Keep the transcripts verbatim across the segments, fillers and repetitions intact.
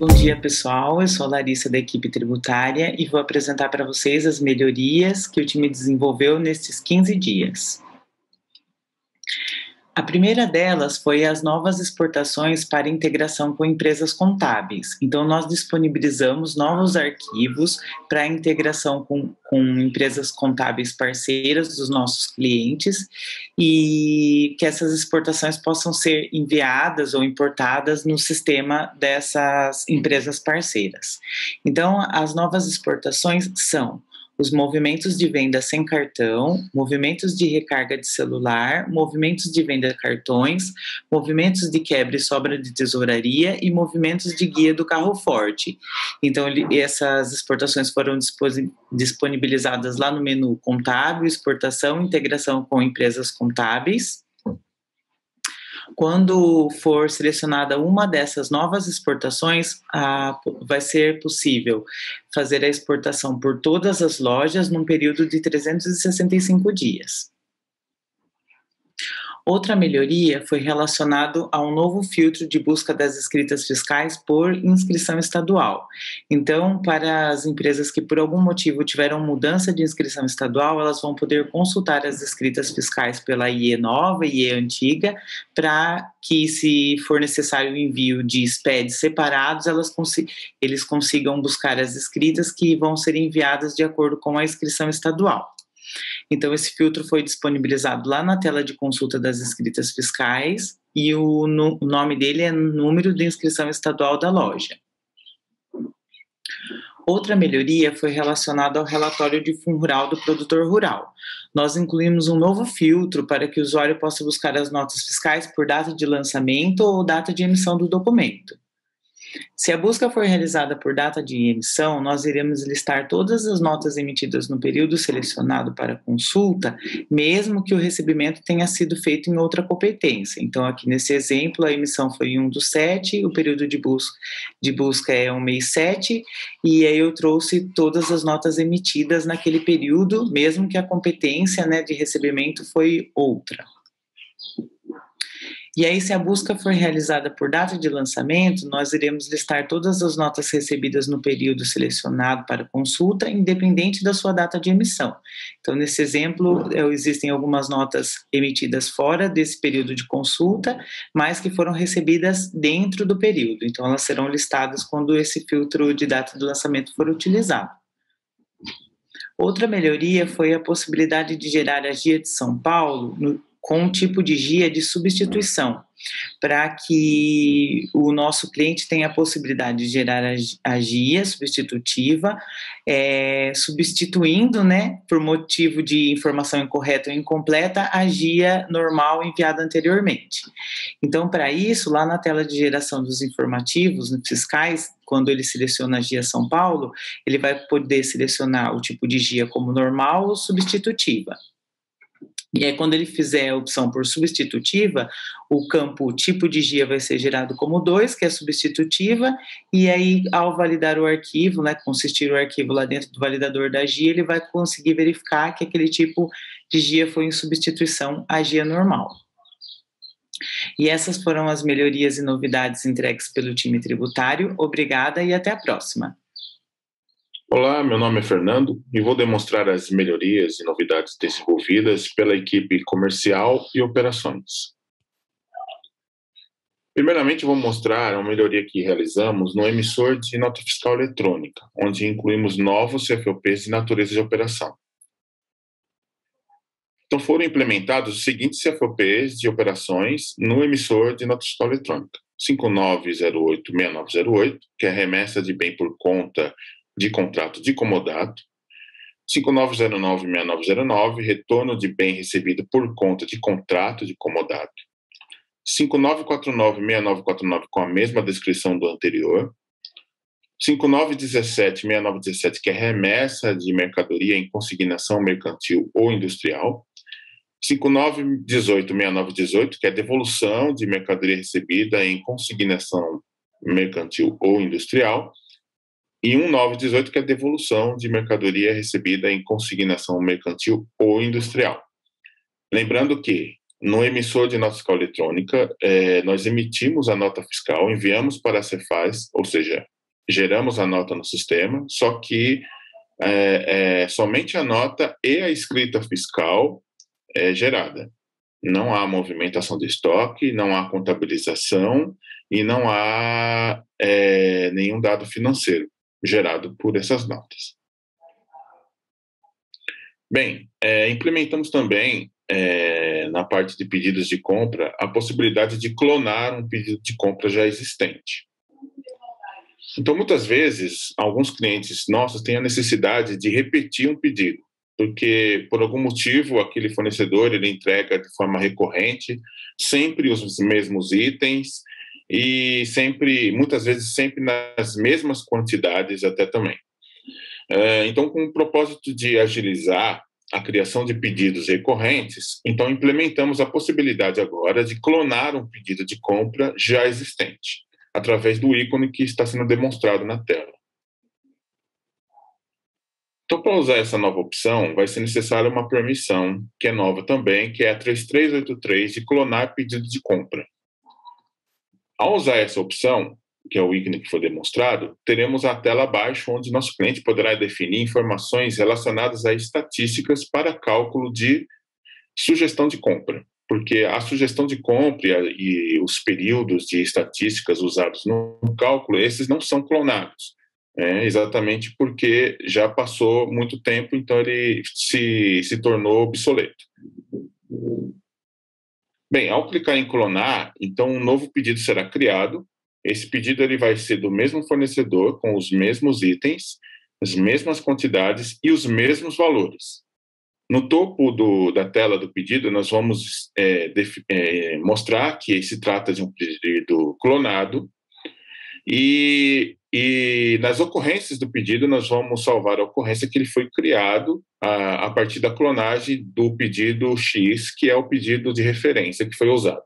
Bom dia, pessoal. Eu sou a Larissa, da equipe tributária, e vou apresentar para vocês as melhorias que o time desenvolveu nesses quinze dias. A primeira delas foi as novas exportações para integração com empresas contábeis. Então, nós disponibilizamos novos arquivos para integração com, com empresas contábeis parceiras dos nossos clientes e que essas exportações possam ser enviadas ou importadas no sistema dessas empresas parceiras. Então, as novas exportações são os movimentos de venda sem cartão, movimentos de recarga de celular, movimentos de venda de cartões, movimentos de quebra e sobra de tesouraria e movimentos de guia do carro forte. Então, essas exportações foram disponibilizadas lá no menu contábil, exportação, integração com empresas contábeis. Quando for selecionada uma dessas novas exportações, ah, vai ser possível fazer a exportação por todas as lojas num período de trezentos e sessenta e cinco dias. Outra melhoria foi relacionado a um novo filtro de busca das escritas fiscais por inscrição estadual. Então, para as empresas que por algum motivo tiveram mudança de inscrição estadual, elas vão poder consultar as escritas fiscais pela I E nova e I E antiga, para que, se for necessário o envio de S P E Ds separados, elas consi- eles consigam buscar as escritas que vão ser enviadas de acordo com a inscrição estadual. Então, esse filtro foi disponibilizado lá na tela de consulta das escritas fiscais e o, no, o nome dele é número de inscrição estadual da loja. Outra melhoria foi relacionada ao relatório de F U N Rural do produtor rural. Nós incluímos um novo filtro para que o usuário possa buscar as notas fiscais por data de lançamento ou data de emissão do documento. Se a busca for realizada por data de emissão, nós iremos listar todas as notas emitidas no período selecionado para consulta, mesmo que o recebimento tenha sido feito em outra competência. Então, aqui nesse exemplo, a emissão foi em um do sete, o período de, bus de busca é um mês sete, e aí eu trouxe todas as notas emitidas naquele período, mesmo que a competência, né, de recebimento foi outra. E aí, se a busca for realizada por data de lançamento, nós iremos listar todas as notas recebidas no período selecionado para consulta, independente da sua data de emissão. Então, nesse exemplo, existem algumas notas emitidas fora desse período de consulta, mas que foram recebidas dentro do período. Então, elas serão listadas quando esse filtro de data de lançamento for utilizado. Outra melhoria foi a possibilidade de gerar a G I A de São Paulo no com um tipo de G I A de substituição, para que o nosso cliente tenha a possibilidade de gerar a G I A substitutiva, é, substituindo, né, por motivo de informação incorreta ou incompleta, a G I A normal enviada anteriormente. Então, para isso, lá na tela de geração dos informativos fiscais, quando ele seleciona a G I A São Paulo, ele vai poder selecionar o tipo de G I A como normal ou substitutiva. E aí, quando ele fizer a opção por substitutiva, o campo tipo de G I A vai ser gerado como dois, que é substitutiva, e aí, ao validar o arquivo, né, consistir o arquivo lá dentro do validador da G I A, ele vai conseguir verificar que aquele tipo de G I A foi em substituição à G I A normal. E essas foram as melhorias e novidades entregues pelo time tributário. Obrigada e até a próxima. Olá, meu nome é Fernando e vou demonstrar as melhorias e novidades desenvolvidas pela equipe comercial e operações. Primeiramente, vou mostrar uma melhoria que realizamos no emissor de nota fiscal eletrônica, onde incluímos novos C F O Ps de natureza de operação. Então, foram implementados os seguintes C F O Ps de operações no emissor de nota fiscal eletrônica. cinco nove zero oito seis nove zero oito, que é a remessa de bem por conta de contrato de comodato, cinco nove zero nove seis nove zero nove, retorno de bem recebido por conta de contrato de comodato, cinco nove quatro nove seis nove quatro nove com a mesma descrição do anterior, cinco nove um sete seis nove um sete, que é remessa de mercadoria em consignação mercantil ou industrial, cinco nove um oito seis nove um oito, que é devolução de mercadoria recebida em consignação mercantil ou industrial, e um nove um oito, que é a devolução de mercadoria recebida em consignação mercantil ou industrial. Lembrando que, no emissor de nota fiscal eletrônica, eh, nós emitimos a nota fiscal, enviamos para a Cefaz, ou seja, geramos a nota no sistema, só que é, é, somente a nota e a escrita fiscal é gerada. Não há movimentação de estoque, não há contabilização e não há é, nenhum dado financeiro gerado por essas notas. Bem, é, implementamos também, é, na parte de pedidos de compra, a possibilidade de clonar um pedido de compra já existente. Então, muitas vezes, alguns clientes nossos têm a necessidade de repetir um pedido, porque, por algum motivo, aquele fornecedor ele entrega de forma recorrente, sempre os mesmos itens e sempre, muitas vezes, sempre nas mesmas quantidades até também. Então, com o propósito de agilizar a criação de pedidos recorrentes, então implementamos a possibilidade agora de clonar um pedido de compra já existente, através do ícone que está sendo demonstrado na tela. Então, para usar essa nova opção, vai ser necessária uma permissão, que é nova também, que é a três três oito três de clonar pedido de compra. Ao usar essa opção, que é o ícone que foi demonstrado, teremos a tela abaixo, onde nosso cliente poderá definir informações relacionadas a estatísticas para cálculo de sugestão de compra, porque a sugestão de compra e, e os períodos de estatísticas usados no cálculo, esses não são clonados, é, exatamente porque já passou muito tempo, então ele se, se tornou obsoleto. Bem, ao clicar em clonar, então um novo pedido será criado. Esse pedido ele vai ser do mesmo fornecedor, com os mesmos itens, as mesmas quantidades e os mesmos valores. No topo do, da tela do pedido, nós vamos é, é, mostrar que se trata de um pedido clonado e, e nas ocorrências do pedido nós vamos salvar a ocorrência que ele foi criado a, a partir da clonagem do pedido X, que é o pedido de referência que foi usado.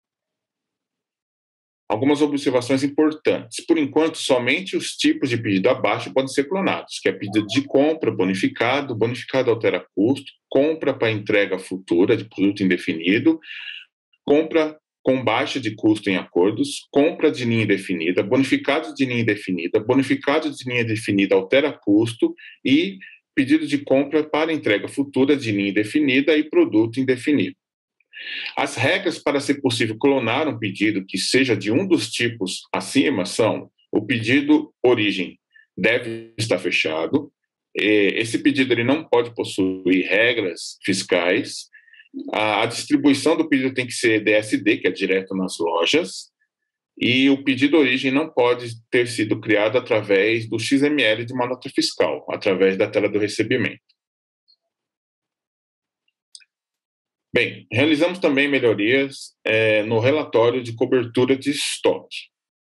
Algumas observações importantes. Por enquanto, somente os tipos de pedido abaixo podem ser clonados, que é pedido de compra bonificado, bonificado altera custo, compra para entrega futura de produto indefinido, compra com baixa de custo em acordos, compra de linha indefinida, bonificado de linha indefinida, bonificado de linha definida altera custo e pedido de compra para entrega futura de linha indefinida e produto indefinido. As regras para ser possível clonar um pedido que seja de um dos tipos acima são: o pedido origem deve estar fechado, esse pedido ele não pode possuir regras fiscais, a distribuição do pedido tem que ser D S D, que é direto nas lojas, e o pedido origem não pode ter sido criado através do X M L de uma nota fiscal, através da tela do recebimento. Bem, realizamos também melhorias é, no relatório de cobertura de estoque.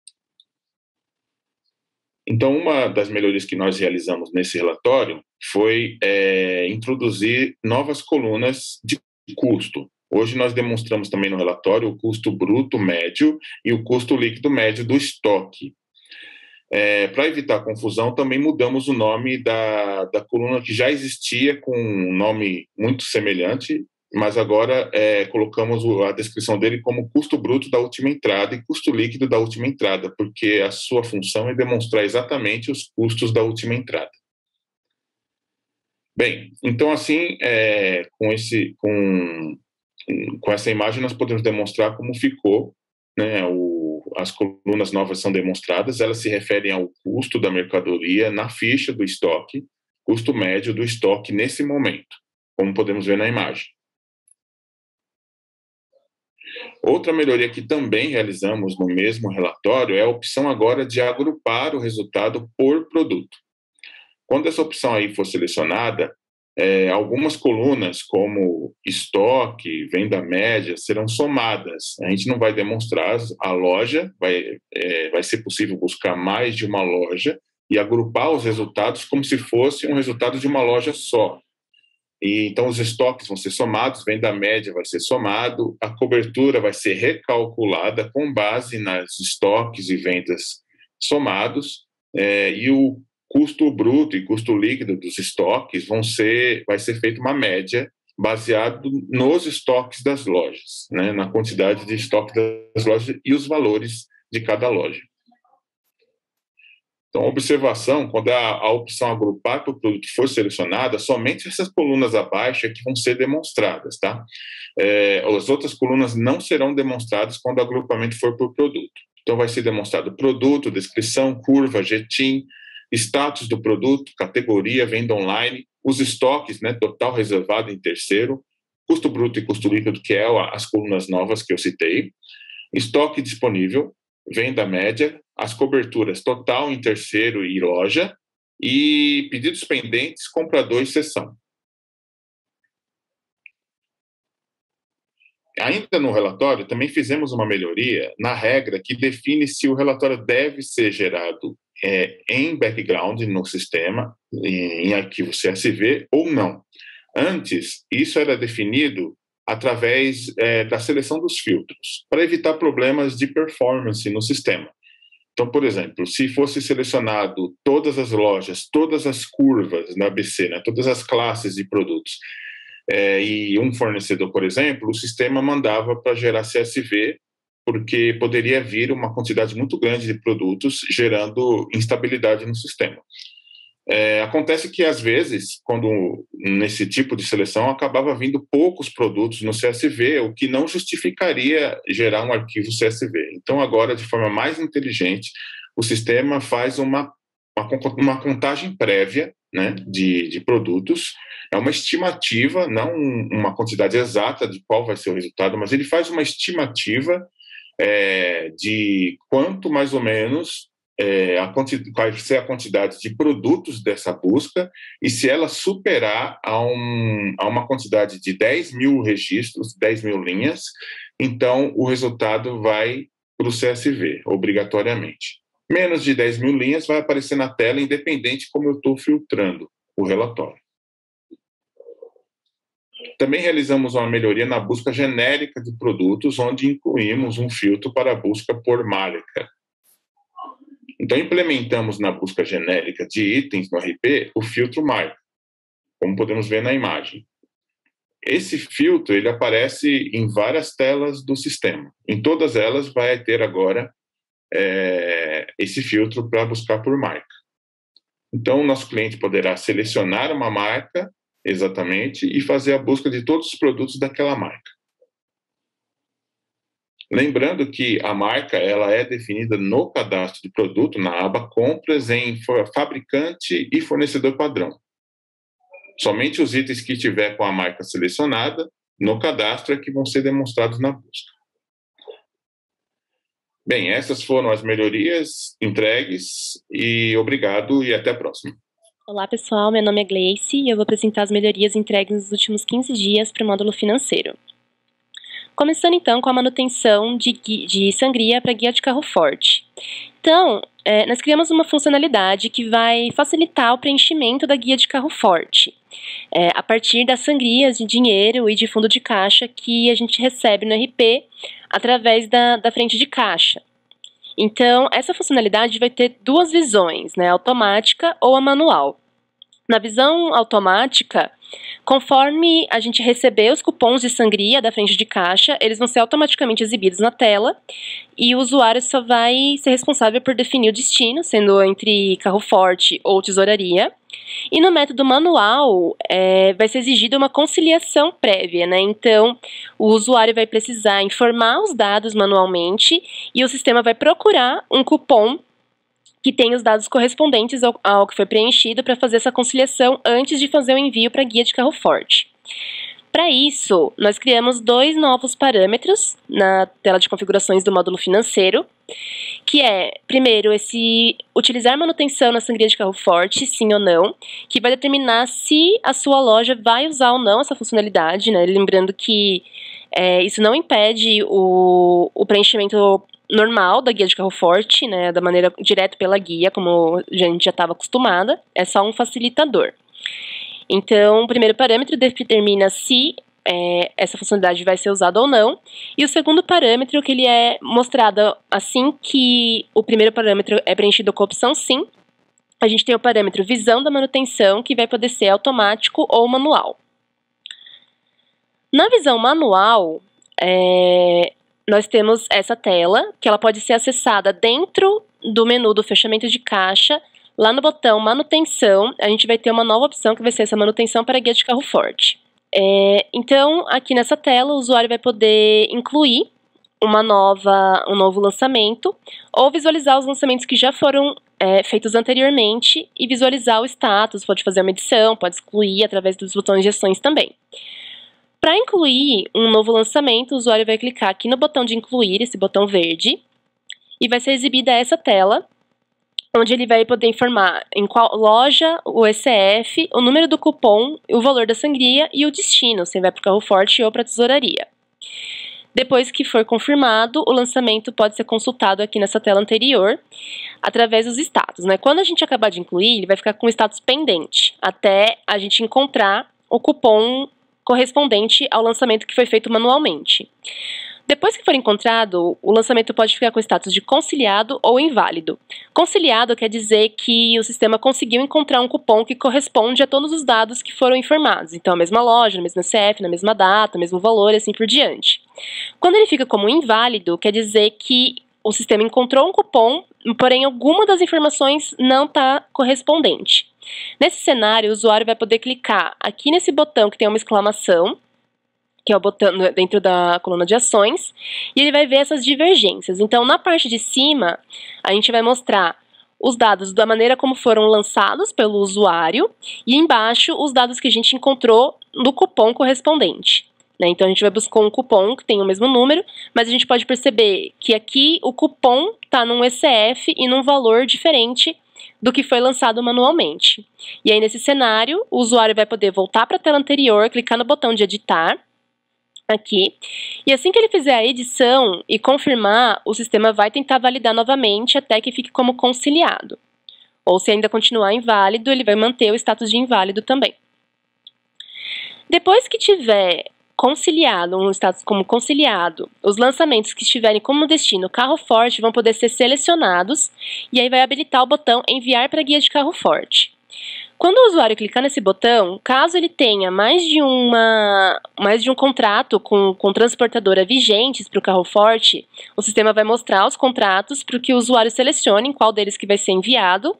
Então, uma das melhorias que nós realizamos nesse relatório foi é, introduzir novas colunas de custo. Hoje nós demonstramos também no relatório o custo bruto médio e o custo líquido médio do estoque. É, para evitar confusão, também mudamos o nome da, da coluna que já existia com um nome muito semelhante, mas agora é, colocamos a descrição dele como custo bruto da última entrada e custo líquido da última entrada, porque a sua função é demonstrar exatamente os custos da última entrada. Bem, então assim, é, com, esse, com, com essa imagem nós podemos demonstrar como ficou, né, o, as colunas novas são demonstradas, elas se referem ao custo da mercadoria na ficha do estoque, custo médio do estoque nesse momento, como podemos ver na imagem. Outra melhoria que também realizamos no mesmo relatório é a opção agora de agrupar o resultado por produto. Quando essa opção aí for selecionada, é, algumas colunas, como estoque, venda média, serão somadas. A gente não vai demonstrar a loja, vai, é, vai ser possível buscar mais de uma loja e agrupar os resultados como se fosse um resultado de uma loja só. E, então, os estoques vão ser somados, venda média vai ser somado, a cobertura vai ser recalculada com base nas estoques e vendas somados, é, e o custo bruto e custo líquido dos estoques vão ser, vai ser feita uma média baseado nos estoques das lojas, né, na quantidade de estoque das lojas e os valores de cada loja. Então, observação, quando a, a opção agrupar por produto for selecionada, somente essas colunas abaixo é que vão ser demonstradas, tá? É, as outras colunas não serão demonstradas quando o agrupamento for por produto. Então, vai ser demonstrado produto, descrição, curva, G T I M, status do produto, categoria, venda online, os estoques, né, total reservado em terceiro, custo bruto e custo líquido, que é as colunas novas que eu citei, estoque disponível, venda média, as coberturas total em terceiro e loja, e pedidos pendentes, comprador e seção. Ainda no relatório, também fizemos uma melhoria na regra que define se o relatório deve ser gerado é, em background no sistema, em, em arquivo C S V, ou não. Antes, isso era definido através é, da seleção dos filtros, para evitar problemas de performance no sistema. Então, por exemplo, se fosse selecionado todas as lojas, todas as curvas na A B C, né, todas as classes de produtos, é, e um fornecedor, por exemplo, o sistema mandava para gerar C S V, porque poderia vir uma quantidade muito grande de produtos, gerando instabilidade no sistema. É, acontece que, às vezes, quando nesse tipo de seleção, acabava vindo poucos produtos no C S V, o que não justificaria gerar um arquivo C S V. Então, agora, de forma mais inteligente, o sistema faz uma, uma, uma contagem prévia, né, de, de produtos, é uma estimativa, não uma quantidade exata de qual vai ser o resultado, mas ele faz uma estimativa é, de quanto, mais ou menos, É, a vai ser a quantidade de produtos dessa busca, e se ela superar a, um, a uma quantidade de dez mil registros, dez mil linhas, então o resultado vai para o C S V, obrigatoriamente. Menos de dez mil linhas vai aparecer na tela, independente como eu estou filtrando o relatório. Também realizamos uma melhoria na busca genérica de produtos, onde incluímos um filtro para a busca por marca. Então, implementamos na busca genérica de itens no R P o filtro marca, como podemos ver na imagem. Esse filtro ele aparece em várias telas do sistema. Em todas elas vai ter agora é, esse filtro para buscar por marca. Então, o nosso cliente poderá selecionar uma marca exatamente e fazer a busca de todos os produtos daquela marca. Lembrando que a marca ela é definida no cadastro de produto, na aba compras, em fabricante e fornecedor padrão. Somente os itens que tiver com a marca selecionada no cadastro é que vão ser demonstrados na busca. Bem, essas foram as melhorias entregues e obrigado e até a próxima. Olá pessoal, meu nome é Gleice e eu vou apresentar as melhorias entregues nos últimos quinze dias para o módulo financeiro. Começando então com a manutenção de, de sangria para guia de carro forte. Então, é, nós criamos uma funcionalidade que vai facilitar o preenchimento da guia de carro forte, é, a partir das sangrias de dinheiro e de fundo de caixa que a gente recebe no R P através da, da frente de caixa. Então, essa funcionalidade vai ter duas visões, né, automática ou a manual. Na visão automática, conforme a gente receber os cupons de sangria da frente de caixa, eles vão ser automaticamente exibidos na tela e o usuário só vai ser responsável por definir o destino, sendo entre carro forte ou tesouraria. E no método manual, é, vai ser exigida uma conciliação prévia, né? Então, o usuário vai precisar informar os dados manualmente e o sistema vai procurar um cupom que tem os dados correspondentes ao, ao que foi preenchido para fazer essa conciliação antes de fazer o envio para a guia de carro forte. Para isso, nós criamos dois novos parâmetros na tela de configurações do módulo financeiro, que é, primeiro, esse utilizar manutenção na sangria de carro forte, sim ou não, que vai determinar se a sua loja vai usar ou não essa funcionalidade, né? Lembrando que é, isso não impede o, o preenchimento normal da guia de carro forte, né, da maneira direto pela guia, como a gente já estava acostumada, é só um facilitador. Então, o primeiro parâmetro determina se é, essa funcionalidade vai ser usada ou não, e o segundo parâmetro, que ele é mostrado assim que o primeiro parâmetro é preenchido com a opção sim, a gente tem o parâmetro visão da manutenção, que vai poder ser automático ou manual. Na visão manual, é, nós temos essa tela, que ela pode ser acessada dentro do menu do fechamento de caixa, lá no botão manutenção, a gente vai ter uma nova opção que vai ser essa manutenção para guia de carro forte. É, então, aqui nessa tela, o usuário vai poder incluir uma nova, um novo lançamento ou visualizar os lançamentos que já foram é, feitos anteriormente e visualizar o status, pode fazer uma edição, pode excluir através dos botões de ações também. Para incluir um novo lançamento, o usuário vai clicar aqui no botão de incluir, esse botão verde, e vai ser exibida essa tela, onde ele vai poder informar em qual loja, o E C F, o número do cupom, o valor da sangria e o destino, se vai para o carro forte ou para a tesouraria. Depois que for confirmado, o lançamento pode ser consultado aqui nessa tela anterior, através dos status, né? Quando a gente acabar de incluir, ele vai ficar com o status pendente, até a gente encontrar o cupom correspondente ao lançamento que foi feito manualmente. Depois que for encontrado, o lançamento pode ficar com status de conciliado ou inválido. Conciliado quer dizer que o sistema conseguiu encontrar um cupom que corresponde a todos os dados que foram informados. Então, a mesma loja, na mesma C F, na mesma data, mesmo valor e assim por diante. Quando ele fica como inválido, quer dizer que o sistema encontrou um cupom, porém alguma das informações não está correspondente. Nesse cenário, o usuário vai poder clicar aqui nesse botão que tem uma exclamação, que é o botão dentro da coluna de ações, e ele vai ver essas divergências. Então, na parte de cima, a gente vai mostrar os dados da maneira como foram lançados pelo usuário, e embaixo os dados que a gente encontrou no cupom correspondente. Né? Então, a gente vai buscar um cupom que tem o mesmo número, mas a gente pode perceber que aqui o cupom está num E C F e num valor diferente do que foi lançado manualmente. E aí, nesse cenário, o usuário vai poder voltar para a tela anterior, clicar no botão de editar, aqui, e assim que ele fizer a edição e confirmar, o sistema vai tentar validar novamente até que fique como conciliado. Ou se ainda continuar inválido, ele vai manter o status de inválido também. Depois que tiver conciliado, um status como conciliado, os lançamentos que estiverem como destino carro forte vão poder ser selecionados e aí vai habilitar o botão enviar para guia de carro forte. Quando o usuário clicar nesse botão, caso ele tenha mais de, uma, mais de um contrato com, com transportadora vigentes para o carro forte, o sistema vai mostrar os contratos para que o usuário selecione qual deles que vai ser enviado.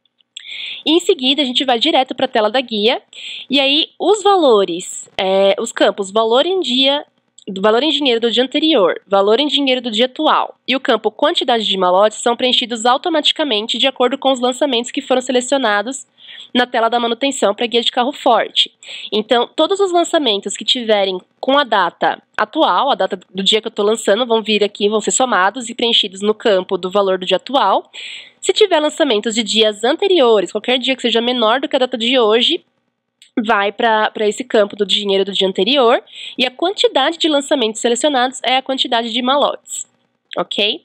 E em seguida, a gente vai direto para a tela da guia. E aí, os valores, é, os campos valor em dia, valor em dinheiro do dia anterior, valor em dinheiro do dia atual e o campo quantidade de malotes são preenchidos automaticamente de acordo com os lançamentos que foram selecionados na tela da manutenção para guia de carro forte. Então, todos os lançamentos que tiverem com a data atual, a data do dia que eu estou lançando, vão vir aqui, vão ser somados e preenchidos no campo do valor do dia atual. Se tiver lançamentos de dias anteriores, qualquer dia que seja menor do que a data de hoje, vai para esse campo do dinheiro do dia anterior, e a quantidade de lançamentos selecionados é a quantidade de malotes, ok?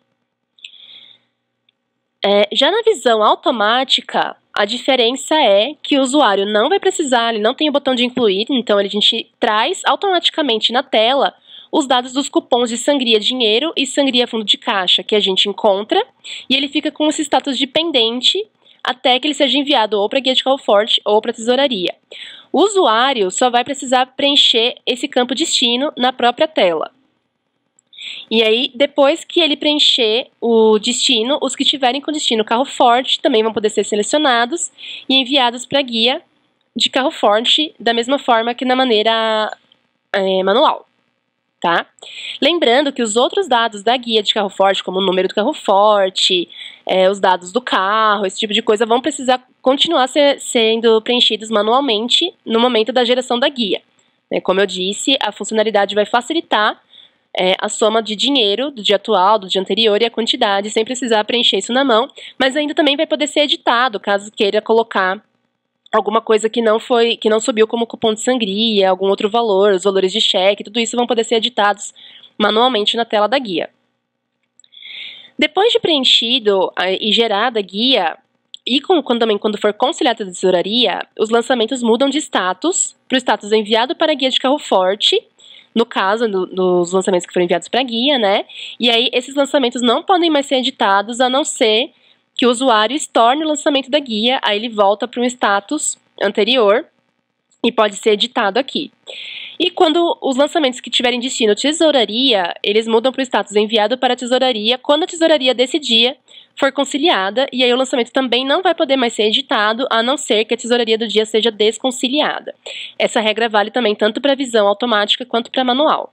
É, já na visão automática, a diferença é que o usuário não vai precisar, ele não tem o botão de incluir, então a gente traz automaticamente na tela os dados dos cupons de sangria dinheiro e sangria fundo de caixa que a gente encontra, e ele fica com esse status de pendente até que ele seja enviado ou para guia de carro forte ou para tesouraria. O usuário só vai precisar preencher esse campo destino na própria tela. E aí, depois que ele preencher o destino, os que tiverem com destino carro forte também vão poder ser selecionados e enviados para a guia de carro forte da mesma forma que na maneira é, manual. Tá? Lembrando que os outros dados da guia de carro forte, como o número do carro forte, é, os dados do carro, esse tipo de coisa, vão precisar continuar ser, sendo preenchidos manualmente no momento da geração da guia. É, como eu disse, a funcionalidade vai facilitar é, a soma de dinheiro do dia atual, do dia anterior e a quantidade, sem precisar preencher isso na mão, mas ainda também vai poder ser editado, caso queira colocar alguma coisa que não foi, que não subiu como cupom de sangria, algum outro valor, os valores de cheque, tudo isso vão poder ser editados manualmente na tela da guia. Depois de preenchido e gerada a guia, e com, quando, também quando for conciliado a tesouraria, os lançamentos mudam de status para o status enviado para a guia de carro forte, no caso do, dos lançamentos que foram enviados para a guia, né? E aí esses lançamentos não podem mais ser editados, a não ser que o usuário estorne o lançamento da guia, aí ele volta para um status anterior e pode ser editado aqui. E quando os lançamentos que tiverem destino tesouraria, eles mudam para o status enviado para a tesouraria quando a tesouraria desse dia for conciliada, e aí o lançamento também não vai poder mais ser editado, a não ser que a tesouraria do dia seja desconciliada. Essa regra vale também tanto para visão automática quanto para manual.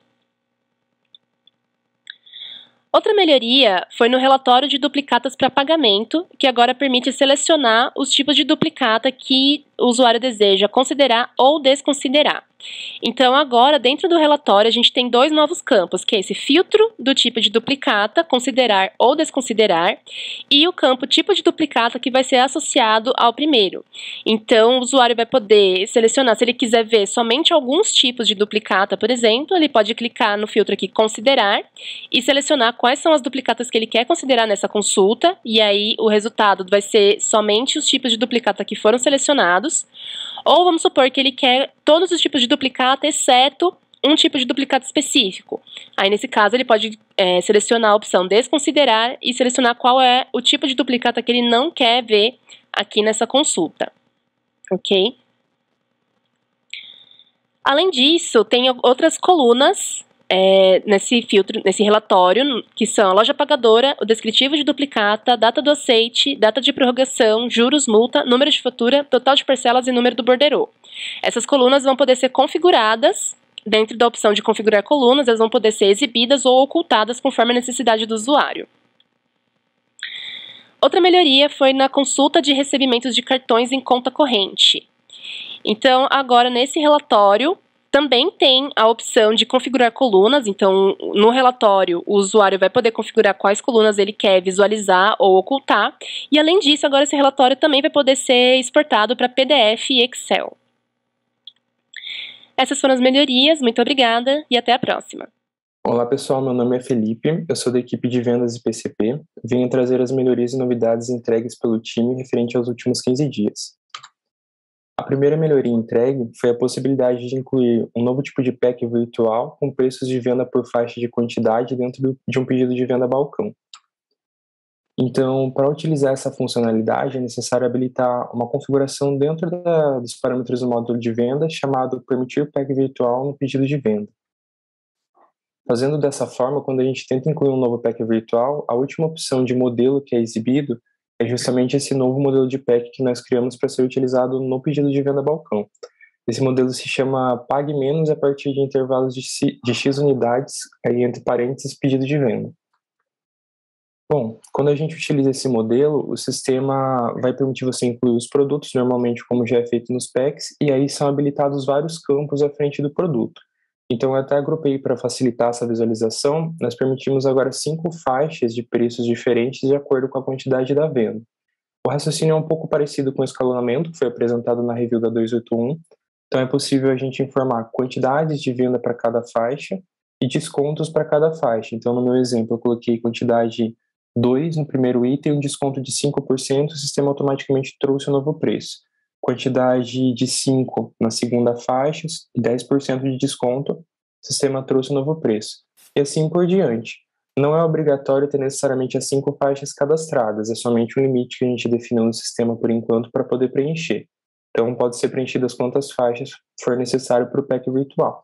Outra melhoria foi no relatório de duplicatas para pagamento, que agora permite selecionar os tipos de duplicata que o usuário deseja considerar ou desconsiderar. Então, agora, dentro do relatório, a gente tem dois novos campos, que é esse filtro do tipo de duplicata, considerar ou desconsiderar, e o campo tipo de duplicata que vai ser associado ao primeiro. Então, o usuário vai poder selecionar, se ele quiser ver somente alguns tipos de duplicata, por exemplo, ele pode clicar no filtro aqui, considerar, e selecionar quais são as duplicatas que ele quer considerar nessa consulta, e aí o resultado vai ser somente os tipos de duplicata que foram selecionados. Ou vamos supor que ele quer todos os tipos de duplicata, exceto um tipo de duplicata específico. Aí, nesse caso, ele pode é, selecionar a opção desconsiderar e selecionar qual é o tipo de duplicata que ele não quer ver aqui nessa consulta. Ok? Além disso, tem outras colunas é, nesse filtro, nesse relatório, que são a loja pagadora, o descritivo de duplicata, data do aceite, data de prorrogação, juros, multa, número de fatura, total de parcelas e número do borderô. Essas colunas vão poder ser configuradas. Dentro da opção de configurar colunas, elas vão poder ser exibidas ou ocultadas conforme a necessidade do usuário. Outra melhoria foi na consulta de recebimentos de cartões em conta corrente. Então, agora nesse relatório, também tem a opção de configurar colunas. Então, no relatório, o usuário vai poder configurar quais colunas ele quer visualizar ou ocultar. E, além disso, agora esse relatório também vai poder ser exportado para P D F e Excel. Essas foram as melhorias. Muito obrigada e até a próxima. Olá pessoal, meu nome é Felipe, eu sou da equipe de vendas e P C P. Venho trazer as melhorias e novidades entregues pelo time referente aos últimos quinze dias. A primeira melhoria entregue foi a possibilidade de incluir um novo tipo de pack virtual com preços de venda por faixa de quantidade dentro de um pedido de venda balcão. Então, para utilizar essa funcionalidade, é necessário habilitar uma configuração dentro da, dos parâmetros do módulo de venda chamado Permitir Pack Virtual no pedido de venda. Fazendo dessa forma, quando a gente tenta incluir um novo pack virtual, a última opção de modelo que é exibido é justamente esse novo modelo de pack que nós criamos para ser utilizado no pedido de venda balcão. Esse modelo se chama Pague Menos a partir de intervalos de, de X unidades, aí entre parênteses, pedido de venda. Bom, quando a gente utiliza esse modelo, o sistema vai permitir você incluir os produtos, normalmente como já é feito nos packs, e aí são habilitados vários campos à frente do produto. Então, eu até agrupei para facilitar essa visualização, nós permitimos agora cinco faixas de preços diferentes de acordo com a quantidade da venda. O raciocínio é um pouco parecido com o escalonamento, que foi apresentado na review da duzentos e oitenta e um, então é possível a gente informar quantidades de venda para cada faixa e descontos para cada faixa. Então, no meu exemplo, eu coloquei quantidade dois no primeiro item, um desconto de cinco por cento, o sistema automaticamente trouxe o novo preço. Quantidade de cinco na segunda faixa, dez por cento de desconto, o sistema trouxe o novo preço. E assim por diante. Não é obrigatório ter necessariamente as cinco faixas cadastradas, é somente um limite que a gente definiu no sistema por enquanto para poder preencher. Então pode ser preenchidas quantas faixas for necessário para o pack virtual.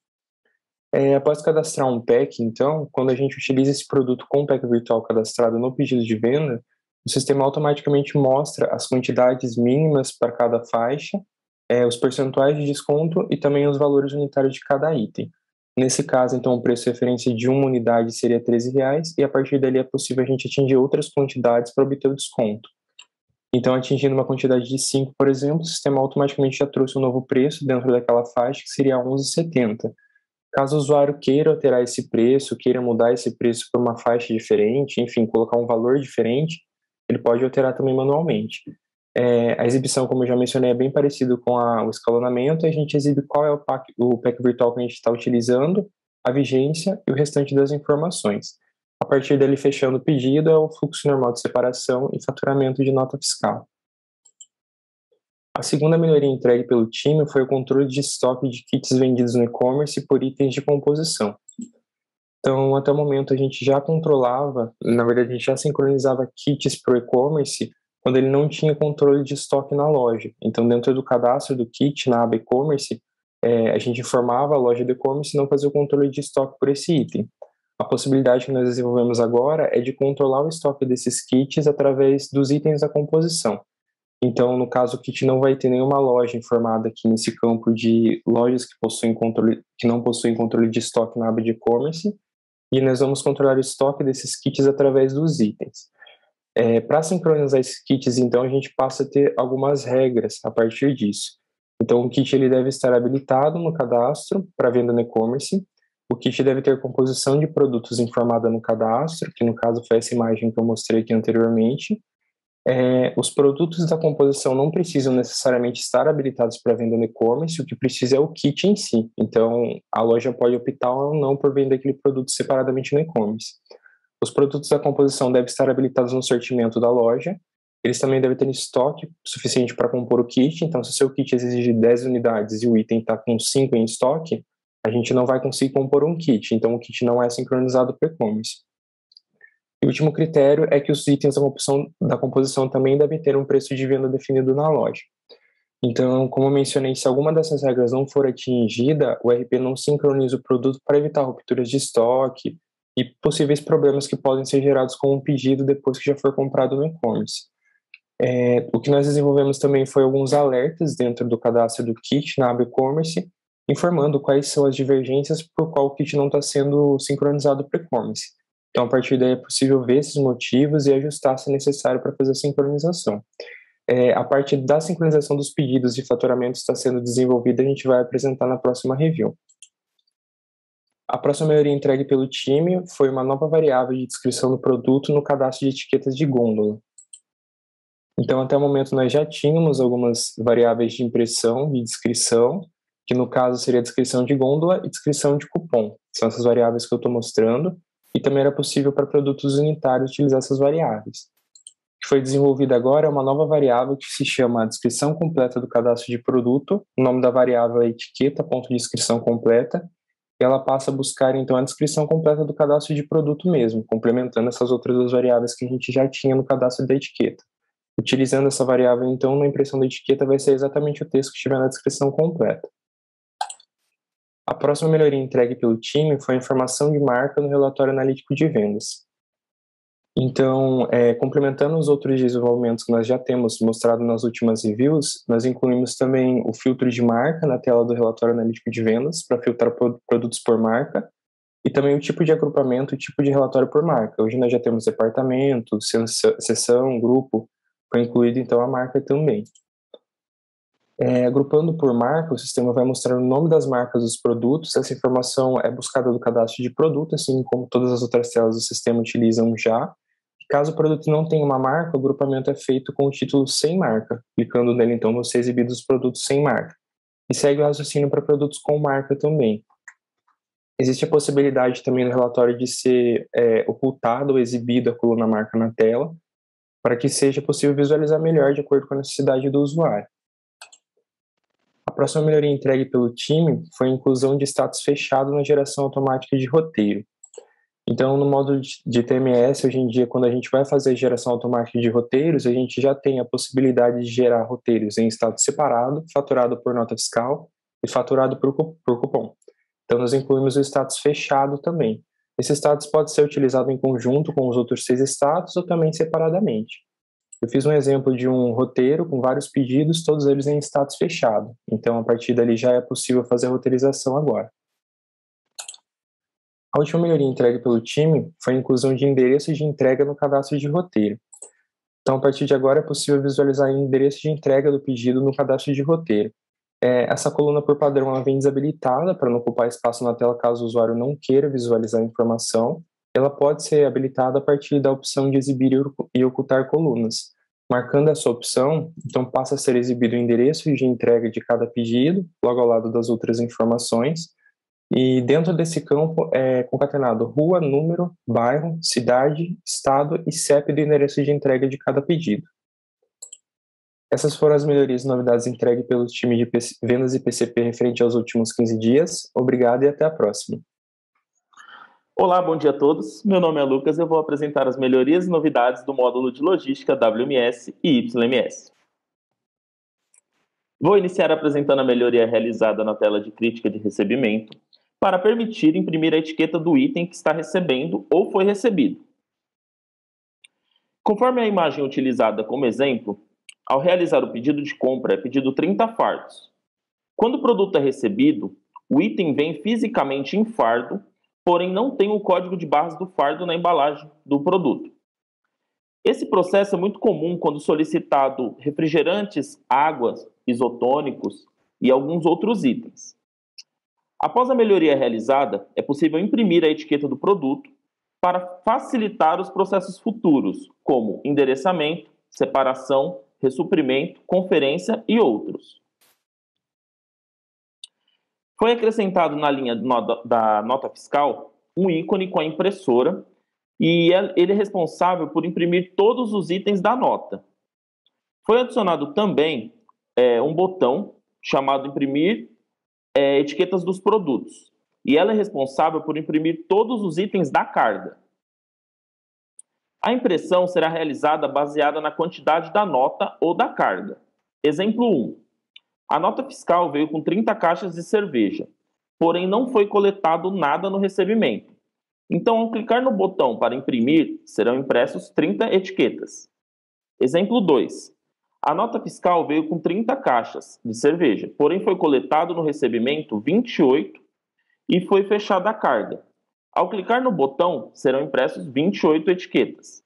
É, após cadastrar um pack, então, quando a gente utiliza esse produto com o pack virtual cadastrado no pedido de venda, o sistema automaticamente mostra as quantidades mínimas para cada faixa, é, os percentuais de desconto e também os valores unitários de cada item. Nesse caso, então, o preço de referência de uma unidade seria treze reais e a partir dali é possível a gente atingir outras quantidades para obter o desconto. Então, atingindo uma quantidade de cinco, por exemplo, o sistema automaticamente já trouxe um novo preço dentro daquela faixa, que seria onze reais e setenta centavos. Caso o usuário queira alterar esse preço, queira mudar esse preço para uma faixa diferente, enfim, colocar um valor diferente, ele pode alterar também manualmente. É, a exibição, como eu já mencionei, é bem parecido com a, o escalonamento. A gente exibe qual é o pack, o pack virtual que a gente está utilizando, a vigência e o restante das informações. A partir dele, fechando o pedido, é o fluxo normal de separação e faturamento de nota fiscal. A segunda melhoria entregue pelo time foi o controle de estoque de kits vendidos no e-commerce por itens de composição. Então, até o momento, a gente já controlava, na verdade, a gente já sincronizava kits para o e-commerce quando ele não tinha controle de estoque na loja. Então, dentro do cadastro do kit, na aba e-commerce, é, a gente informava a loja de e-commerce e não fazia o controle de estoque por esse item. A possibilidade que nós desenvolvemos agora é de controlar o estoque desses kits através dos itens da composição. Então, no caso, o kit não vai ter nenhuma loja informada aqui nesse campo de lojas que, possuem controle, que não possuem controle de estoque na aba de e-commerce, e nós vamos controlar o estoque desses kits através dos itens. É, para sincronizar esses kits, então, a gente passa a ter algumas regras a partir disso. Então, o kit ele deve estar habilitado no cadastro para venda no e-commerce. O kit deve ter composição de produtos informada no cadastro, que no caso foi essa imagem que eu mostrei aqui anteriormente. É, os produtos da composição não precisam necessariamente estar habilitados para venda no e-commerce, o que precisa é o kit em si. Então, a loja pode optar ou não por vender aquele produto separadamente no e-commerce. Os produtos da composição devem estar habilitados no sortimento da loja. Eles também devem ter estoque suficiente para compor o kit. Então, se o seu kit exige dez unidades e o item está com cinco em estoque, a gente não vai conseguir compor um kit. Então, o kit não é sincronizado para o e-commerce. E o último critério é que os itens da composição, da composição também devem ter um preço de venda definido na loja. Então, como eu mencionei, se alguma dessas regras não for atingida, o R P não sincroniza o produto para evitar rupturas de estoque e possíveis problemas que podem ser gerados com o pedido depois que já for comprado no e-commerce. É, o que nós desenvolvemos também foi alguns alertas dentro do cadastro do kit na aba e-commerce, informando quais são as divergências por qual o kit não está sendo sincronizado para o e-commerce. Então, a partir daí é possível ver esses motivos e ajustar se necessário para fazer a sincronização. É, a parte da sincronização dos pedidos de faturamento está sendo desenvolvida, a gente vai apresentar na próxima review. A próxima melhoria entregue pelo time foi uma nova variável de descrição do produto no cadastro de etiquetas de gôndola. Então, até o momento, nós já tínhamos algumas variáveis de impressão e descrição, que no caso seria a descrição de gôndola e descrição de cupom. São essas variáveis que eu estou mostrando. E também era possível para produtos unitários utilizar essas variáveis. O que foi desenvolvida agora é uma nova variável que se chama descrição completa do cadastro de produto. O nome da variável é etiqueta, ponto de descrição completa. E ela passa a buscar, então, a descrição completa do cadastro de produto mesmo, complementando essas outras duas variáveis que a gente já tinha no cadastro da etiqueta. Utilizando essa variável, então, na impressão da etiqueta vai ser exatamente o texto que estiver na descrição completa. A próxima melhoria entregue pelo time foi a informação de marca no relatório analítico de vendas. Então, é, complementando os outros desenvolvimentos que nós já temos mostrado nas últimas reviews, nós incluímos também o filtro de marca na tela do relatório analítico de vendas para filtrar produtos por marca e também o tipo de agrupamento, o tipo de relatório por marca. Hoje nós já temos departamento, seção, grupo, foi incluído então a marca também. É, agrupando por marca, o sistema vai mostrar o nome das marcas dos produtos. Essa informação é buscada do cadastro de produto, assim como todas as outras telas do sistema utilizam já. Caso o produto não tenha uma marca, o agrupamento é feito com o título sem marca. Clicando nele, então, vão ser exibidos os produtos sem marca. E segue o raciocínio para produtos com marca também. Existe a possibilidade também no relatório de ser é, ocultado ou exibido a coluna marca na tela, para que seja possível visualizar melhor de acordo com a necessidade do usuário. A próxima melhoria entregue pelo time foi a inclusão de status fechado na geração automática de roteiro. Então, no módulo de T M S, hoje em dia, quando a gente vai fazer geração automática de roteiros, a gente já tem a possibilidade de gerar roteiros em status separado, faturado por nota fiscal e faturado por, por cupom. Então, nós incluímos o status fechado também. Esse status pode ser utilizado em conjunto com os outros seis status ou também separadamente. Eu fiz um exemplo de um roteiro com vários pedidos, todos eles em status fechado. Então, a partir dali já é possível fazer a roteirização agora. A última melhoria entregue pelo time foi a inclusão de endereços de entrega no cadastro de roteiro. Então, a partir de agora é possível visualizar o endereço de entrega do pedido no cadastro de roteiro. É, essa coluna, por padrão, ela vem desabilitada para não ocupar espaço na tela caso o usuário não queira visualizar a informação. Ela pode ser habilitada a partir da opção de exibir e ocultar colunas. Marcando essa opção, então passa a ser exibido o endereço de entrega de cada pedido, logo ao lado das outras informações, e dentro desse campo é concatenado rua, número, bairro, cidade, estado e C E P do endereço de entrega de cada pedido. Essas foram as melhorias e novidades entregues pelo time de vendas e P C P referente aos últimos quinze dias. Obrigado e até a próxima. Olá, bom dia a todos. Meu nome é Lucas e eu vou apresentar as melhorias e novidades do módulo de logística W M S e Y M S. Vou iniciar apresentando a melhoria realizada na tela de crítica de recebimento para permitir imprimir a etiqueta do item que está recebendo ou foi recebido. Conforme a imagem utilizada como exemplo, ao realizar o pedido de compra é pedido trinta fardos. Quando o produto é recebido, o item vem fisicamente em fardo, porém não tem o código de barras do fardo na embalagem do produto. Esse processo é muito comum quando solicitado refrigerantes, águas, isotônicos e alguns outros itens. Após a melhoria realizada, é possível imprimir a etiqueta do produto para facilitar os processos futuros, como endereçamento, separação, ressuprimento, conferência e outros. Foi acrescentado na linha da nota fiscal um ícone com a impressora e ele é responsável por imprimir todos os itens da nota. Foi adicionado também é, um botão chamado Imprimir é, Etiquetas dos Produtos, e ela é responsável por imprimir todos os itens da carga. A impressão será realizada baseada na quantidade da nota ou da carga. Exemplo um. A nota fiscal veio com trinta caixas de cerveja, porém não foi coletado nada no recebimento. Então, ao clicar no botão para imprimir, serão impressos trinta etiquetas. Exemplo dois. A nota fiscal veio com trinta caixas de cerveja, porém foi coletado no recebimento vinte e oito e foi fechada a carga. Ao clicar no botão, serão impressos vinte e oito etiquetas.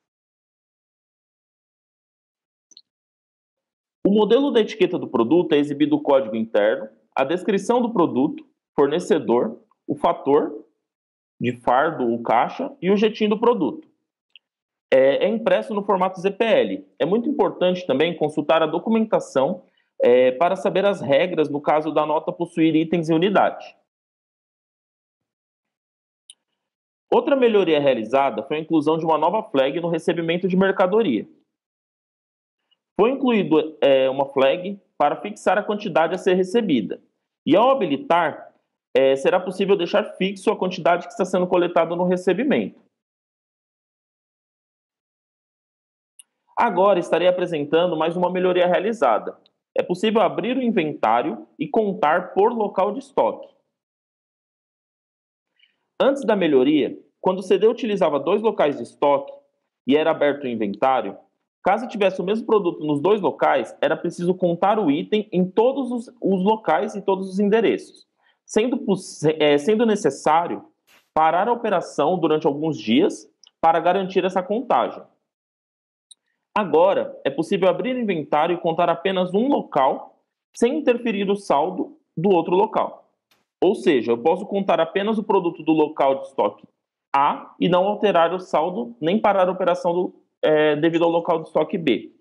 O modelo da etiqueta do produto é exibido o código interno, a descrição do produto, fornecedor, o fator de fardo ou caixa e o jetim do produto. É, é impresso no formato Z P L. É muito importante também consultar a documentação é, para saber as regras no caso da nota possuir itens em unidade. Outra melhoria realizada foi a inclusão de uma nova flag no recebimento de mercadoria. Foi incluído é, uma flag para fixar a quantidade a ser recebida. E ao habilitar, é, será possível deixar fixo a quantidade que está sendo coletada no recebimento. Agora estarei apresentando mais uma melhoria realizada. É possível abrir o inventário e contar por local de estoque. Antes da melhoria, quando o C D utilizava dois locais de estoque e era aberto o inventário, caso tivesse o mesmo produto nos dois locais, era preciso contar o item em todos os, os locais e todos os endereços, sendo, é, sendo necessário parar a operação durante alguns dias para garantir essa contagem. Agora, é possível abrir o inventário e contar apenas um local, sem interferir o saldo do outro local. Ou seja, eu posso contar apenas o produto do local de estoque A e não alterar o saldo, nem parar a operação do, é, devido ao local de estoque B.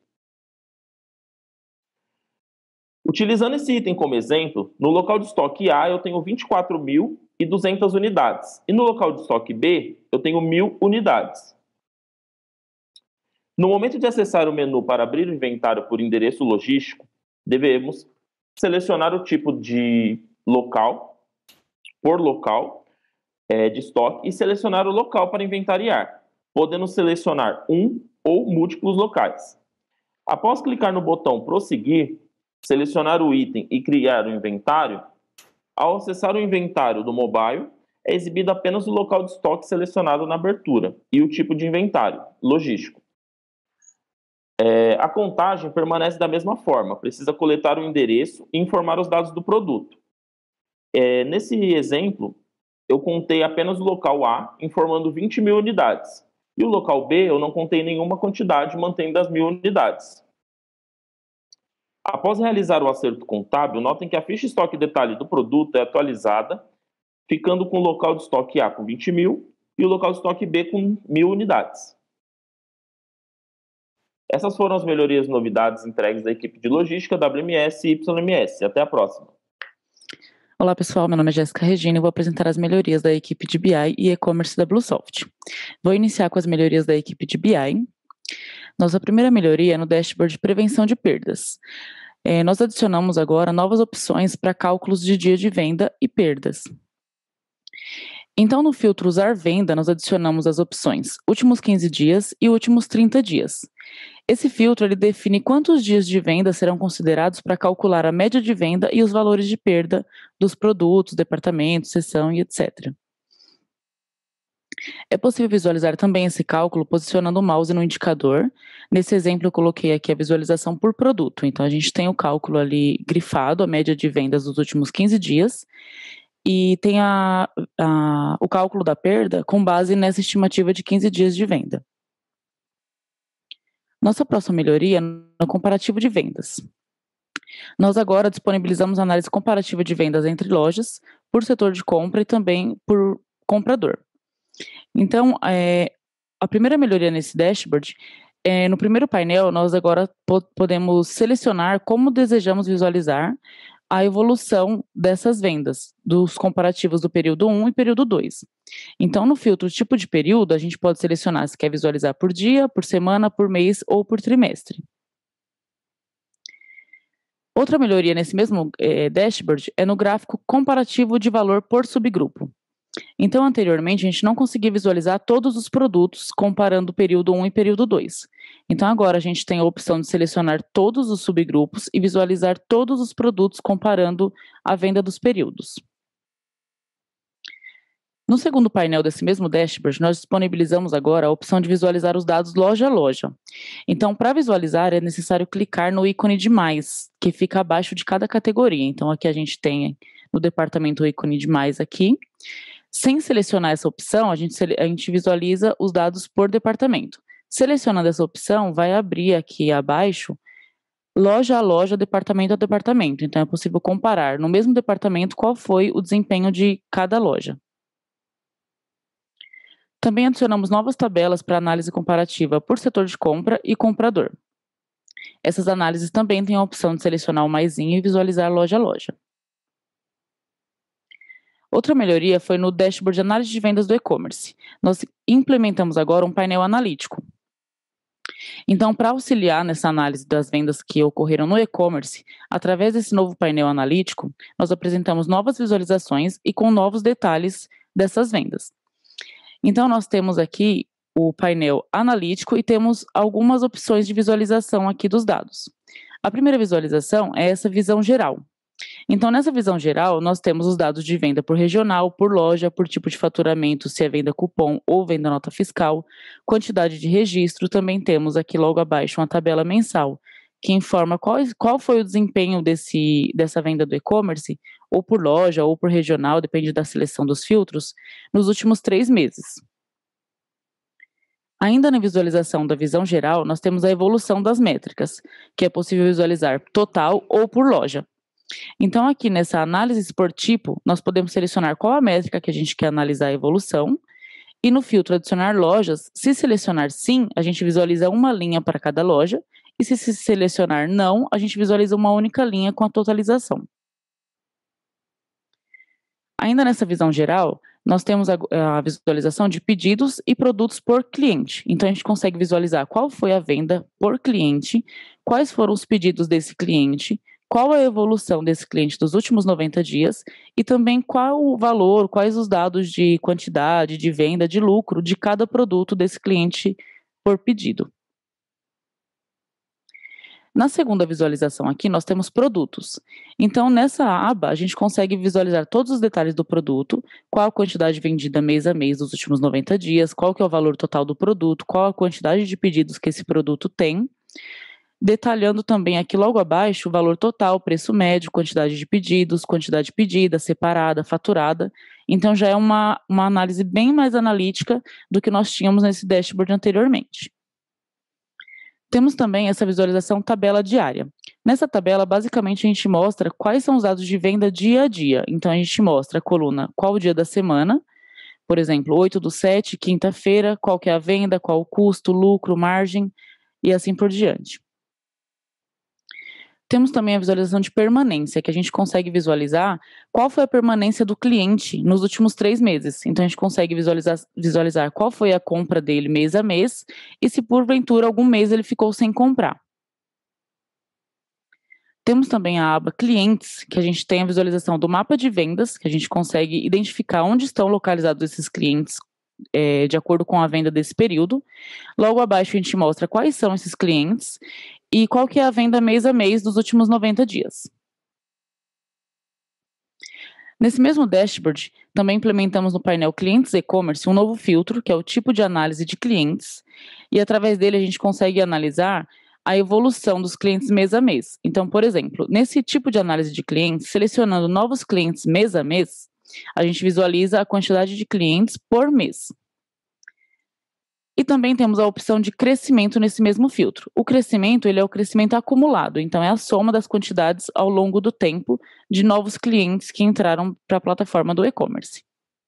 Utilizando esse item como exemplo, no local de estoque A eu tenho vinte e quatro mil e duzentas unidades, e no local de estoque B eu tenho mil unidades. No momento de acessar o menu para abrir o inventário por endereço logístico, devemos selecionar o tipo de local, por local, é, de estoque e selecionar o local para inventariar, podendo selecionar um ou múltiplos locais. Após clicar no botão prosseguir, selecionar o item e criar o inventário, ao acessar o inventário do mobile, é exibido apenas o local de estoque selecionado na abertura e o tipo de inventário, logístico. É, a contagem permanece da mesma forma, precisa coletar o endereço e informar os dados do produto. É, nesse exemplo, eu contei apenas o local A, informando vinte mil unidades, e o local B eu não contei nenhuma quantidade, mantendo as mil unidades. Após realizar o acerto contábil, notem que a ficha estoque detalhe do produto é atualizada, ficando com o local de estoque A com vinte mil e o local de estoque B com mil unidades. Essas foram as melhorias e novidades entregues da equipe de logística W M S e Y M S. Até a próxima. Olá pessoal, meu nome é Jéssica Regina e vou apresentar as melhorias da equipe de B I e e-commerce da Bluesoft. Vou iniciar com as melhorias da equipe de B I. Nossa primeira melhoria é no dashboard de prevenção de perdas. É, nós adicionamos agora novas opções para cálculos de dia de venda e perdas. Então, no filtro Usar Venda, nós adicionamos as opções Últimos quinze dias e Últimos trinta dias. Esse filtro ele define quantos dias de venda serão considerados para calcular a média de venda e os valores de perda dos produtos, departamentos, seção e etcétera. É possível visualizar também esse cálculo posicionando o mouse no indicador. Nesse exemplo eu coloquei aqui a visualização por produto. Então a gente tem o cálculo ali grifado, a média de vendas dos últimos quinze dias, e tem a, a, o cálculo da perda com base nessa estimativa de quinze dias de venda. Nossa próxima melhoria é no comparativo de vendas. Nós agora disponibilizamos análise comparativa de vendas entre lojas, por setor de compra e também por comprador. Então, é, a primeira melhoria nesse dashboard, é, no primeiro painel, nós agora po podemos selecionar como desejamos visualizar a evolução dessas vendas, dos comparativos do período um e período dois. Então, no filtro tipo de período, a gente pode selecionar se quer visualizar por dia, por semana, por mês ou por trimestre. Outra melhoria nesse mesmo é, dashboard é no gráfico comparativo de valor por subgrupo. Então, anteriormente, a gente não conseguia visualizar todos os produtos comparando o período um e período dois. Então, agora a gente tem a opção de selecionar todos os subgrupos e visualizar todos os produtos comparando a venda dos períodos. No segundo painel desse mesmo dashboard, nós disponibilizamos agora a opção de visualizar os dados loja a loja. Então, para visualizar, é necessário clicar no ícone de mais, que fica abaixo de cada categoria. Então, aqui a gente tem no departamento o ícone de mais aqui. Sem selecionar essa opção, a gente, a gente visualiza os dados por departamento. Selecionando essa opção, vai abrir aqui abaixo, loja a loja, departamento a departamento. Então, é possível comparar no mesmo departamento qual foi o desempenho de cada loja. Também adicionamos novas tabelas para análise comparativa por setor de compra e comprador. Essas análises também têm a opção de selecionar o maisinho e visualizar loja a loja. Outra melhoria foi no dashboard de análise de vendas do e-commerce. Nós implementamos agora um painel analítico. Então, para auxiliar nessa análise das vendas que ocorreram no e-commerce, através desse novo painel analítico, nós apresentamos novas visualizações e com novos detalhes dessas vendas. Então, nós temos aqui o painel analítico e temos algumas opções de visualização aqui dos dados. A primeira visualização é essa visão geral. Então, nessa visão geral, nós temos os dados de venda por regional, por loja, por tipo de faturamento, se é venda cupom ou venda nota fiscal, quantidade de registro. Também temos aqui logo abaixo uma tabela mensal, que informa qual, qual foi o desempenho desse, dessa venda do e-commerce, ou por loja, ou por regional, depende da seleção dos filtros, nos últimos três meses. Ainda na visualização da visão geral, nós temos a evolução das métricas, que é possível visualizar total ou por loja. Então, aqui nessa análise por tipo, nós podemos selecionar qual a métrica que a gente quer analisar a evolução, e no filtro adicionar lojas, se selecionar sim, a gente visualiza uma linha para cada loja, e se se selecionar não, a gente visualiza uma única linha com a totalização. Ainda nessa visão geral, nós temos a, a visualização de pedidos e produtos por cliente. Então, a gente consegue visualizar qual foi a venda por cliente, quais foram os pedidos desse cliente, qual a evolução desse cliente dos últimos noventa dias e também qual o valor, quais os dados de quantidade, de venda, de lucro de cada produto desse cliente por pedido. Na segunda visualização aqui, nós temos produtos. Então, nessa aba, a gente consegue visualizar todos os detalhes do produto, qual a quantidade vendida mês a mês dos últimos noventa dias, qual que é o valor total do produto, qual a quantidade de pedidos que esse produto tem, detalhando também aqui logo abaixo o valor total, preço médio, quantidade de pedidos, quantidade pedida, separada, faturada. Então, já é uma, uma análise bem mais analítica do que nós tínhamos nesse dashboard anteriormente. Temos também essa visualização tabela diária. Nessa tabela, basicamente, a gente mostra quais são os dados de venda dia a dia. Então, a gente mostra a coluna qual o dia da semana, por exemplo, oito do sete, quinta-feira, qual que é a venda, qual o custo, lucro, margem e assim por diante. Temos também a visualização de permanência, que a gente consegue visualizar qual foi a permanência do cliente nos últimos três meses. Então, a gente consegue visualizar, visualizar qual foi a compra dele mês a mês e se, porventura, algum mês ele ficou sem comprar. Temos também a aba clientes, que a gente tem a visualização do mapa de vendas, que a gente consegue identificar onde estão localizados esses clientes é, de acordo com a venda desse período. Logo abaixo a gente mostra quais são esses clientes e qual que é a venda mês a mês dos últimos noventa dias. Nesse mesmo dashboard, também implementamos no painel Clientes e-commerce um novo filtro, que é o tipo de análise de clientes, e através dele a gente consegue analisar a evolução dos clientes mês a mês. Então, por exemplo, nesse tipo de análise de clientes, selecionando novos clientes mês a mês, a gente visualiza a quantidade de clientes por mês. E também temos a opção de crescimento nesse mesmo filtro. O crescimento, ele é o crescimento acumulado, então é a soma das quantidades ao longo do tempo de novos clientes que entraram para a plataforma do e-commerce.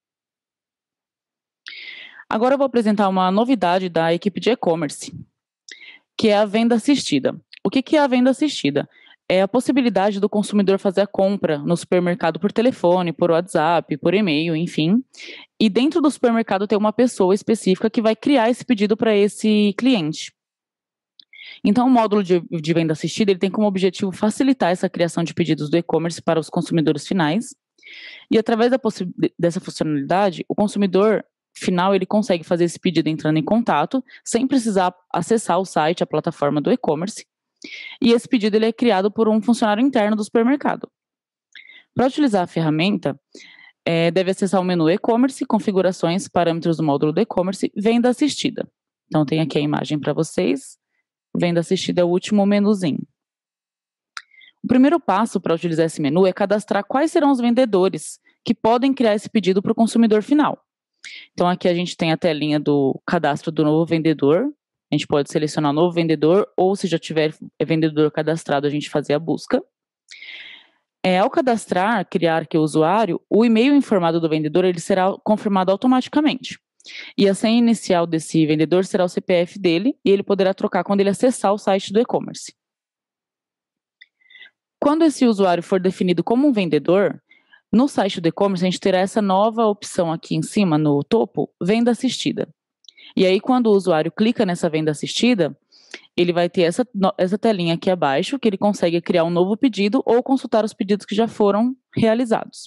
Agora eu vou apresentar uma novidade da equipe de e-commerce, que é a venda assistida. O que que é a venda assistida? É a possibilidade do consumidor fazer a compra no supermercado por telefone, por WhatsApp, por e-mail, enfim. E dentro do supermercado tem uma pessoa específica que vai criar esse pedido para esse cliente. Então, o módulo de, de venda assistida ele tem como objetivo facilitar essa criação de pedidos do e-commerce para os consumidores finais. E através da dessa funcionalidade, o consumidor final ele consegue fazer esse pedido entrando em contato, sem precisar acessar o site, a plataforma do e-commerce. E esse pedido ele é criado por um funcionário interno do supermercado. Para utilizar a ferramenta, é, deve acessar o menu e-commerce, configurações, parâmetros do módulo do e-commerce, venda assistida. Então tem aqui a imagem para vocês. Venda assistida é o último menuzinho. O primeiro passo para utilizar esse menu é cadastrar quais serão os vendedores que podem criar esse pedido para o consumidor final. Então aqui a gente tem a telinha do cadastro do novo vendedor. A gente pode selecionar um novo vendedor, ou se já tiver vendedor cadastrado, a gente fazer a busca. É, ao cadastrar, criar aqui o usuário, o e-mail informado do vendedor ele será confirmado automaticamente. E a senha inicial desse vendedor será o C P F dele, e ele poderá trocar quando ele acessar o site do e-commerce. Quando esse usuário for definido como um vendedor, no site do e-commerce a gente terá essa nova opção aqui em cima, no topo, venda assistida. E aí, quando o usuário clica nessa venda assistida, ele vai ter essa, essa telinha aqui abaixo, que ele consegue criar um novo pedido ou consultar os pedidos que já foram realizados.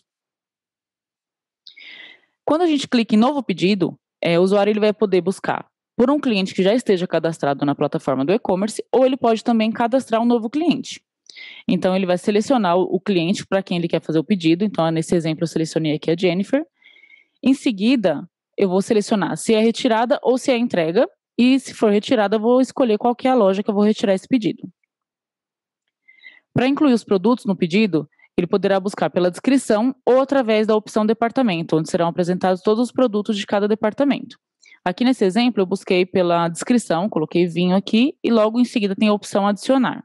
Quando a gente clica em novo pedido, é, o usuário ele vai poder buscar por um cliente que já esteja cadastrado na plataforma do e-commerce, ou ele pode também cadastrar um novo cliente. Então, ele vai selecionar o cliente para quem ele quer fazer o pedido. Então, nesse exemplo, eu selecionei aqui a Jennifer. Em seguida, eu vou selecionar se é retirada ou se é entrega, e se for retirada, eu vou escolher qual que é a loja que eu vou retirar esse pedido. Para incluir os produtos no pedido, ele poderá buscar pela descrição ou através da opção departamento, onde serão apresentados todos os produtos de cada departamento. Aqui nesse exemplo, eu busquei pela descrição, coloquei vinho aqui, e logo em seguida tem a opção adicionar.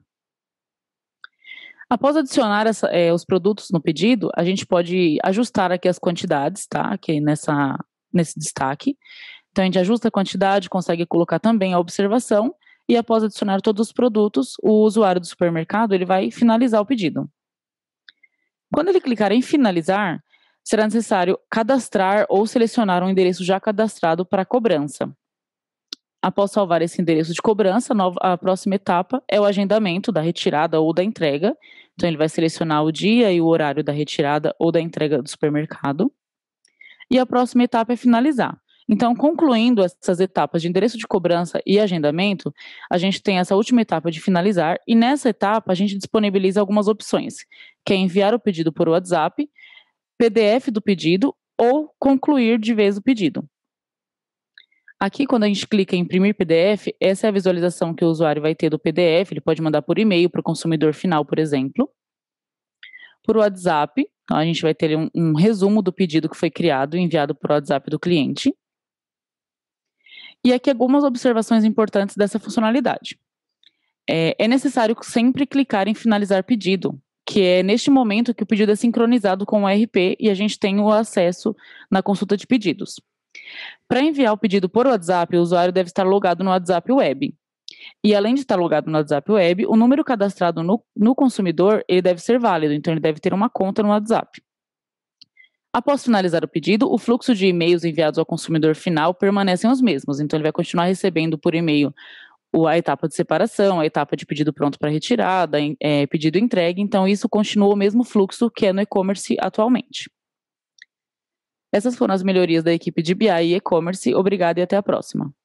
Após adicionar essa, é, os produtos no pedido, a gente pode ajustar aqui as quantidades, tá? Aqui nessa... nesse destaque. Então, a gente ajusta a quantidade, consegue colocar também a observação, e após adicionar todos os produtos, o usuário do supermercado ele vai finalizar o pedido. Quando ele clicar em finalizar, será necessário cadastrar ou selecionar um endereço já cadastrado para cobrança. Após salvar esse endereço de cobrança, a próxima etapa é o agendamento da retirada ou da entrega. Então, ele vai selecionar o dia e o horário da retirada ou da entrega do supermercado. E a próxima etapa é finalizar. Então, concluindo essas etapas de endereço de cobrança e agendamento, a gente tem essa última etapa de finalizar, e nessa etapa a gente disponibiliza algumas opções, que é enviar o pedido por WhatsApp, P D F do pedido ou concluir de vez o pedido. Aqui, quando a gente clica em imprimir P D F, essa é a visualização que o usuário vai ter do P D F, ele pode mandar por e-mail para o consumidor final, por exemplo. Por WhatsApp, então a gente vai ter um, um resumo do pedido que foi criado e enviado por WhatsApp do cliente. E aqui algumas observações importantes dessa funcionalidade. É, é necessário sempre clicar em finalizar pedido, que é neste momento que o pedido é sincronizado com o E R P e a gente tem o acesso na consulta de pedidos. Para enviar o pedido por WhatsApp, o usuário deve estar logado no WhatsApp Web. E além de estar logado no WhatsApp Web, o número cadastrado no, no consumidor, ele deve ser válido, então ele deve ter uma conta no WhatsApp. Após finalizar o pedido, o fluxo de e-mails enviados ao consumidor final permanecem os mesmos, então ele vai continuar recebendo por e-mail a etapa de separação, a etapa de pedido pronto para retirada, é, pedido entregue, então isso continua o mesmo fluxo que é no e-commerce atualmente. Essas foram as melhorias da equipe de B I e e-commerce. Obrigada e até a próxima.